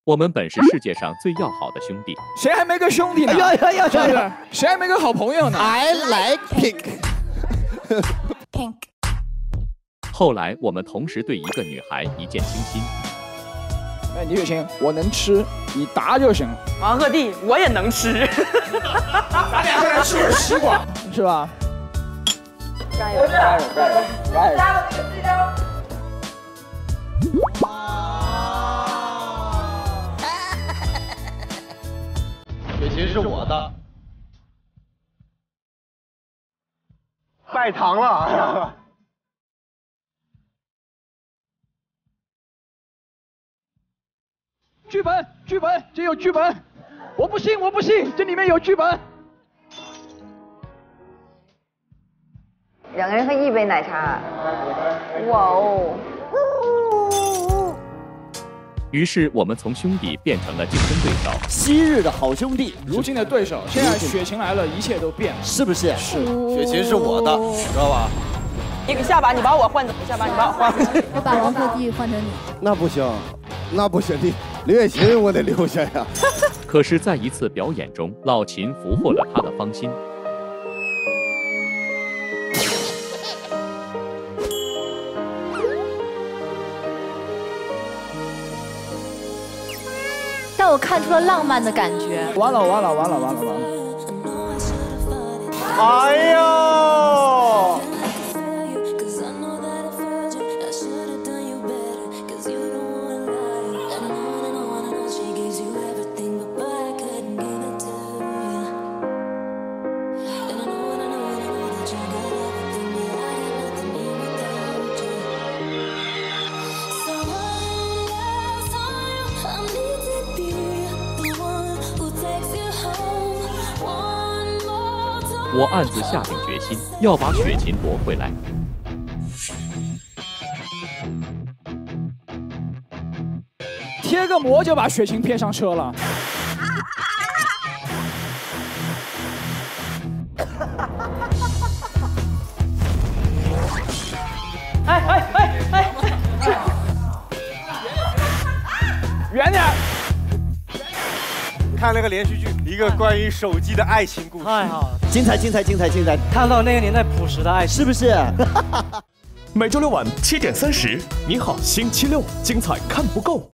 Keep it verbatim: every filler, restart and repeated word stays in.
我们本是世界上最要好的兄弟， 谁还没个兄弟呢？ 呀呀呀！ 是不是？谁还没个好朋友呢 ？I like pink. Pink. 后来我们同时对一个女孩一见倾心。 哎，李雪琴，我能吃，你答就行。 王鹤棣，我也能吃。 咱俩现在吃会西瓜，是吧？ 加油！ 加油！加油！加油！ 加油！加油！ 雪琴是我的， 拜堂了。 剧本，剧本，这有剧本，我不信，我不信，这里面有剧本。 两个人喝一杯奶茶，哇哦！ 于是我们从兄弟变成了竞争对手， 昔日的好兄弟， 如今的对手。现在雪琴来了，一切都变了， 是不是？ 是， 雪琴是我的，知道吧？ 一个下巴，你把我换走，下巴你把我换走。 我把王鹤棣换成你。 那不行，那不行的，刘雪琴我得留下呀。 可是，在一次表演中，老秦俘获了他的芳心。 但我看出了浪漫的感觉。 完了完了完了完了完了！ 哎呦！ 我暗自下定决心要把雪琴夺回来。 贴个膜就把雪琴骗上车了。 哎哎哎哎！ 远点！ 看了个连续剧，一个关于手机的爱情故事， 太好了， 精彩精彩精彩精彩！ 看到那个年代朴实的爱情， 是不是？ 每周六晚七点三十，你好星期六，精彩看不够。